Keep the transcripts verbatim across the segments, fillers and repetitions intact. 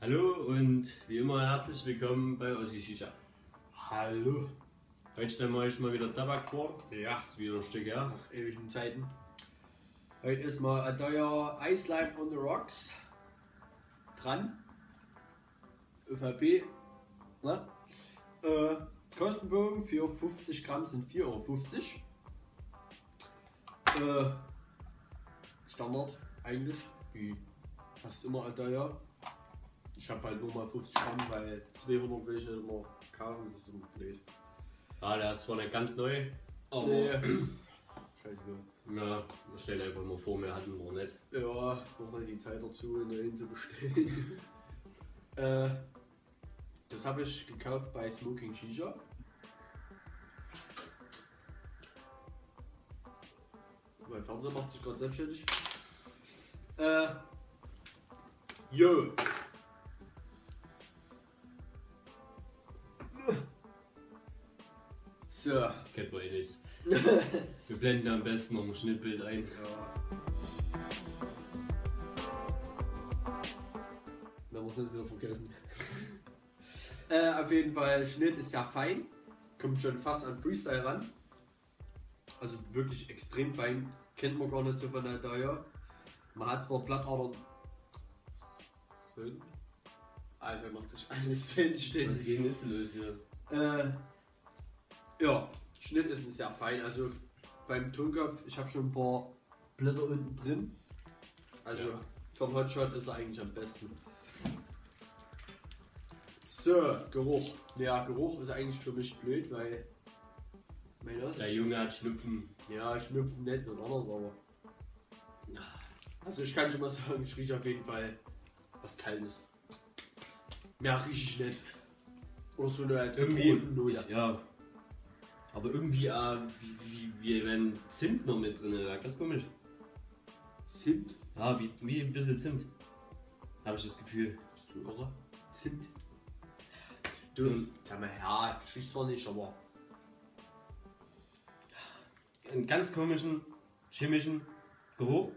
Hallo und wie immer herzlich willkommen bei Ossi Shisha. Hallo. Heute stellen wir euch mal wieder Tabak vor. Ja. Das ist wieder ein Stück her. Nach ewigen Zeiten. Heute ist mal ein neuer Ice Lime on the Rocks dran. ÖVP. Ne? Äh, Kostenbogen für fünfzig Gramm sind vier Euro fünfzig. Äh, Standard eigentlich, wie fast immer ein teuer. Ich habe halt nur mal fünfzig Gramm, weil zweihundert will ich nicht immer kaufen, das ist immer blöd. Ja, der ist zwar nicht ganz neu, aber Nee. Scheiße. ja, wir stellen einfach mal vor, wir hatten noch nicht. Ja, noch mal die Zeit dazu, einen neuen zu bestellen. äh, das habe ich gekauft bei Smoking Shisha. Mein Fernseher macht sich gerade selbstständig. Äh, jo. So. Kennt man eh nicht. Wir blenden am besten noch ein Schnittbild ein. Ja. Wir haben es nicht wieder vergessen. äh, auf jeden Fall, Schnitt ist ja fein. Kommt schon fast an Freestyle ran. Also wirklich extrem fein. Kennt man gar nicht so von der Daya. Man hat zwar Blattadern. Also macht sich alles selbstständig. Was geht jetzt los hier? Äh, ja, Schnitt ist ein sehr fein. Also beim Tonkopf, ich habe schon ein paar Blätter unten drin. Also Ja. für einen Hotshot ist er eigentlich am besten. So, Geruch. Ja, Geruch ist eigentlich für mich blöd, weil mein Nase Der ist- Junge hat Schnupfen. Ja, Schnupfen nicht, das ist anders, aber. Also ich kann schon mal sagen, ich rieche auf jeden Fall was Kaltes. Mehr rieche ich nicht. Oder so eine Zitronennote. Ja. Aber irgendwie, äh, wie, wie, wie wenn Zimt noch mit drin ist. Ganz komisch. Zimt? Ja, wie, wie ein bisschen Zimt. Habe ich das Gefühl. Bist du irre? Zimt? Du, sag mal, ja, ich rieche zwar nicht, aber. Einen ganz komischen chemischen Geruch.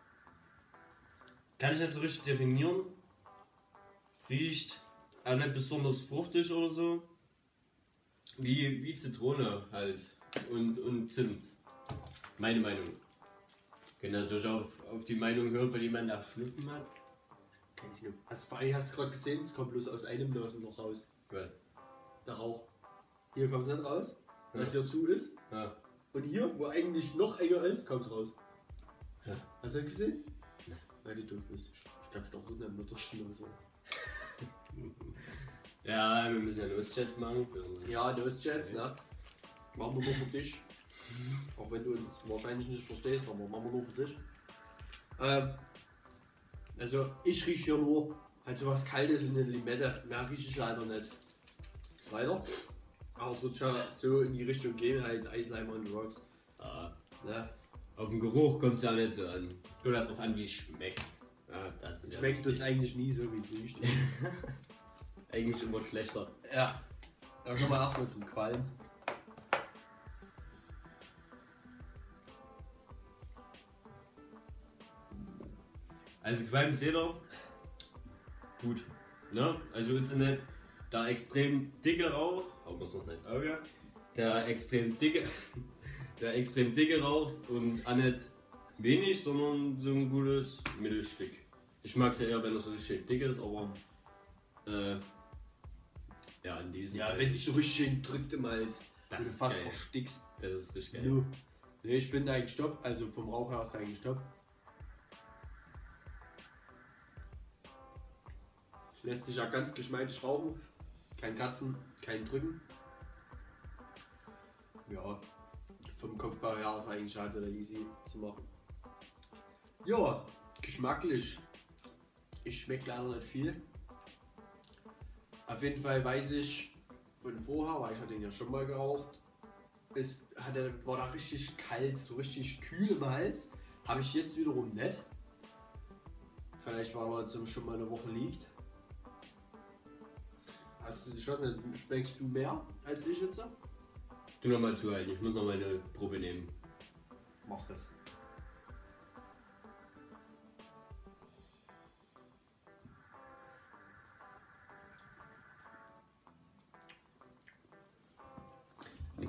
Kann ich nicht so richtig definieren. Riecht auch nicht besonders fruchtig oder so. Wie, wie Zitrone halt. Und, und Zimt. Meine Meinung. Könnt ihr natürlich auch auf, auf die Meinung hören von jemandem, der Schnupfen hat. Kenn ich nicht. Hast, vor allem hast du gerade gesehen, es kommt bloß aus einem Nasenloch raus. Was? Der Rauch. Hier kommt es nicht raus, weil es Ja. hier zu ist. Ja. Und hier, wo eigentlich noch enger ist, kommt es raus. Ja. Hast du das gesehen? Nein. Nein, die doof ist. Ich glaube, Stoff ist nicht Mutterchen oder so. Ja, wir müssen ja Losjets machen. Für Ja, Nose-Jets, ne? Machen wir nur für dich. Auch wenn du uns wahrscheinlich nicht verstehst, aber machen wir nur für dich. Ähm, also, ich rieche hier nur halt sowas Kaltes und eine Limette. Mehr rieche ich leider nicht. Weiter. Aber es wird schon so in die Richtung gehen, halt Ice Lime on the Rocks. Ja. Ne? Auf den Geruch kommt es ja nicht so an. Kommt halt darauf an, wie es schmeckt. Ja, das ist ja Schmeckt uns wichtig. eigentlich nie so, wie es riecht. Eigentlich immer schlechter. Ja. Dann kommen wir erstmal zum Qualm. Also Qualm seht ihr. Gut. Ne? Also jetzt nicht der extrem dicke Rauch, aber das ist noch ein nice Auge. Der extrem dicke, der extrem dicke Rauch und auch nicht wenig, sondern so ein gutes Mittelstück. Ich mag es ja eher, wenn es so richtig dick ist, aber äh, ja, in diesem Ja, Fall- wenn es so richtig schön drückt im Hals, Das und du ist fast geil. verstickst. Das ist richtig geil. No. Nee, ich finde eigentlich stopp. Also vom Rauch her ist eigentlich stopp. Lässt sich ja ganz geschmeidig rauchen. Kein Kratzen, kein Drücken. Ja, vom Kopfbau her ist eigentlich halt wieder easy zu machen. Ja, geschmacklich. Ich schmecke leider nicht viel. Auf jeden Fall weiß ich von vorher, weil ich hatte den ja schon mal geraucht, es hatte, war da richtig kalt, so richtig kühl im Hals. Habe ich jetzt wiederum nicht. Vielleicht weil er jetzt schon mal eine Woche liegt. Also, ich weiß nicht, schmeckst du mehr als ich jetzt? Tu noch mal zuhalten, ich muss noch mal eine Probe nehmen. Mach das.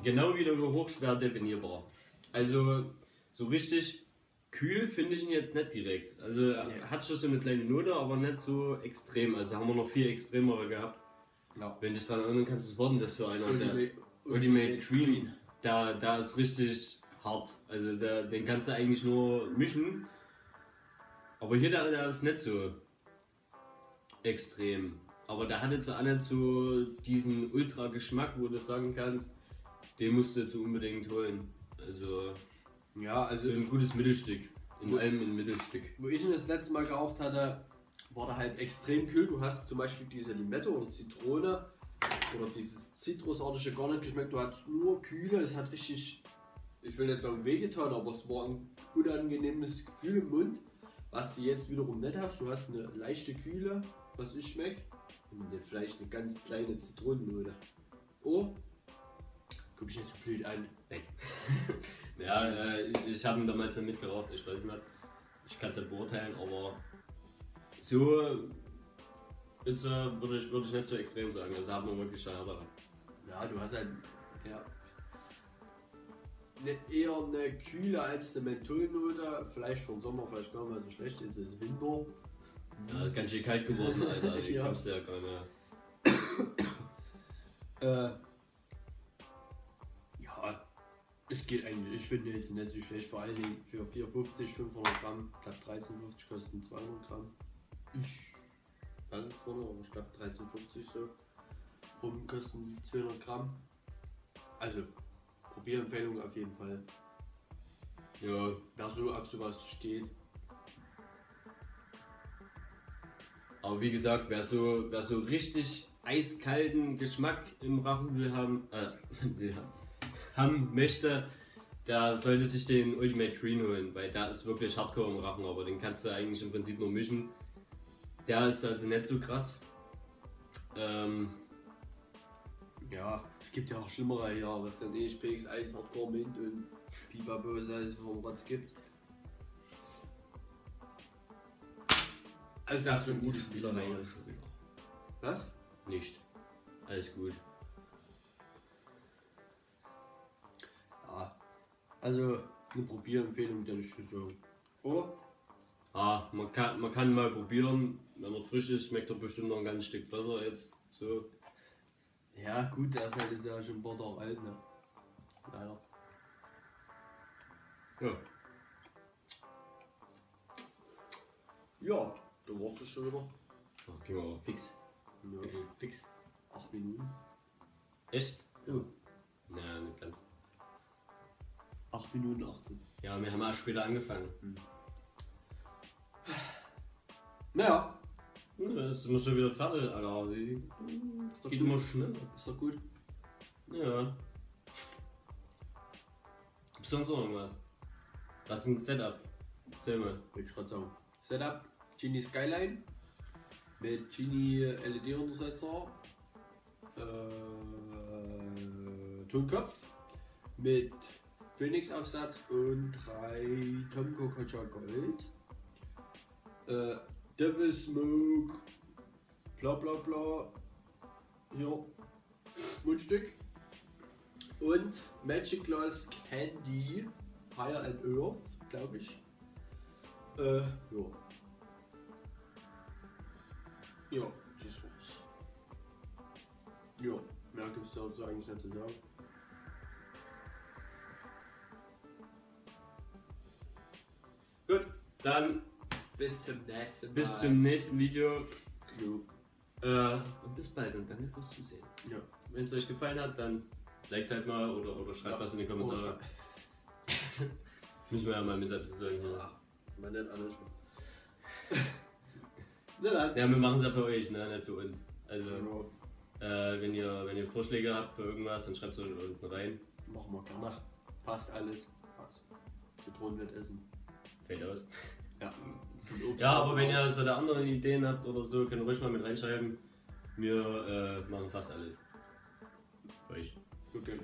genau wie der Geruch schwer definierbar. Also so richtig kühl finde ich ihn jetzt nicht direkt. Also er Ja. hat schon so eine kleine Note, aber nicht so extrem. Also haben wir noch viel extremere gehabt. Ja. Wenn du dich daran erinnern kannst, was war denn das für einer? Ultimate, Der Ultimate Cream. Da, da ist richtig hart. Also der, den kannst du eigentlich nur mischen. Aber hier der, der ist nicht so extrem. Aber der hat jetzt auch nicht so diesen Ultra-Geschmack, wo du sagen kannst, den musst du jetzt unbedingt holen. Also Ja, also also ein gutes Mittelstück. In allem ein Mittelstück. wo ich ihn das letzte Mal geraucht hatte, war der halt extrem kühl. Du hast zum Beispiel diese Limette oder Zitrone oder dieses Zitrusartige gar nicht geschmeckt. Du hattest nur Kühle. Es hat richtig, ich will nicht sagen wehgetan, aber es war ein unangenehmes Gefühl im Mund. Was du jetzt wiederum nicht hast. Du hast eine leichte Kühle, was ich schmeckt. Und eine, vielleicht eine ganz kleine Zitronennote. Oh, guck ich nicht so blöd an. Nein. Ja, äh, ich, ich habe ihn damals nicht mitgeraucht, ich weiß nicht. Ich kann es nicht beurteilen, aber so jetzt, äh, würde ich, würd ich nicht so extrem sagen. Also haben wir wirklich eine härtere. Ja, du hast halt ja, ne, eher eine kühle als eine Mentholnote. Vielleicht vom Sommer, vielleicht gar nicht mal so schlecht. Jetzt ist Winter. Ja, ist ganz schön kalt geworden, Alter. Ich Ja. kommst ja gar nicht. Äh, ja, es geht eigentlich. Ich finde jetzt nicht so schlecht. Vor allen Dingen für vier fünfzig, fünfhundert Gramm. Ich glaube dreizehn fünfzig kosten zweihundert Gramm. Ich weiß es zwar noch, aber ich glaube dreizehn fünfzig so. Rum kosten zweihundert Gramm. Also, Probierempfehlung auf jeden Fall. Ja, Wer so auf sowas steht. aber wie gesagt, wer so, wer so richtig eiskalten Geschmack im Rachen will haben, äh, will haben, haben möchte, der sollte sich den Ultimate Green holen, weil der ist wirklich hardcore im Rachen, aber den kannst du eigentlich im Prinzip nur mischen. Der ist also nicht so krass. Ähm, Ja, es gibt ja auch schlimmere hier, was dann E P X eins Hardcore Mint und Pipapo, alles vom Rotz gibt. Also das ist so ein gutes Spieler Nein, raus. Was? nicht. Alles gut. Ja. Also eine Probierempfehlung, der ich so. Oh, Ah, man kann, man kann mal probieren, wenn er frisch ist, schmeckt er bestimmt noch ein ganzes Stück besser jetzt. So. ja gut, der ist halt jetzt ja schon ein paar Tage alt, ne? Leider. Ja. Ja, da warst du schon wieder. Oh, gehen wir aber fix. Ja. Wirklich fix. Acht Minuten. Echt? Ja. Naja, nicht ganz. Acht Minuten achtzehn. Ja, wir haben auch später angefangen. Naja, Ja, jetzt sind wir schon wieder fertig, Alter. Die ist doch geht gut. immer schneller. Ist doch gut. Ja. Gibt's sonst noch irgendwas? Was ist ein Setup? Erzähl mal. Wollte ich gerade sagen. Setup, Genie Skyline mit Genie L E D-Untersetzer, äh, Tonkopf mit Phoenix-Aufsatz und drei Tomco Kocha Gold, äh, Devil Smoke, bla bla bla, hier, Mundstück und Magic Gloss Candy Fire and Earth, glaube ich. Äh, ja. Ja, das war's. Ja, mehr gibt's dazu eigentlich nicht zu sagen. Gut, dann Bis zum nächsten Mal. bis zum nächsten Video. Jo. Äh, und bis bald und danke fürs Zusehen. Ja. Wenn es euch gefallen hat, dann liked halt mal oder, oder schreibt Ja. was in die Kommentare. Oder Müssen wir ja mal mit dazu sagen. Ja, Ja, man nennt alles schon. Na dann. ja wir machen es ja für euch, ne? Nicht für uns. Also, Genau. äh, wenn, ihr, wenn ihr Vorschläge habt für irgendwas, dann schreibt es euch unten rein. Machen wir gerne. Fast alles. Fast. Zitronen wird essen. Fällt aus. Ja. Und Obst Ja, auch. aber wenn ihr so da andere Ideen habt oder so, könnt ihr ruhig mal mit reinschreiben. Wir äh, machen fast alles. Für euch. Okay.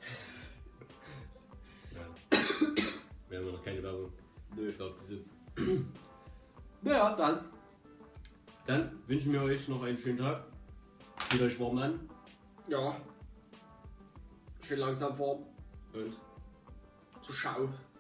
Ja. Wir haben ja noch keine Werbung Nö. drauf gesetzt. Naja, dann. Dann wünschen wir euch noch einen schönen Tag. Zieht euch warm an. Ja. schön langsam fahren. Und? Zur Schau.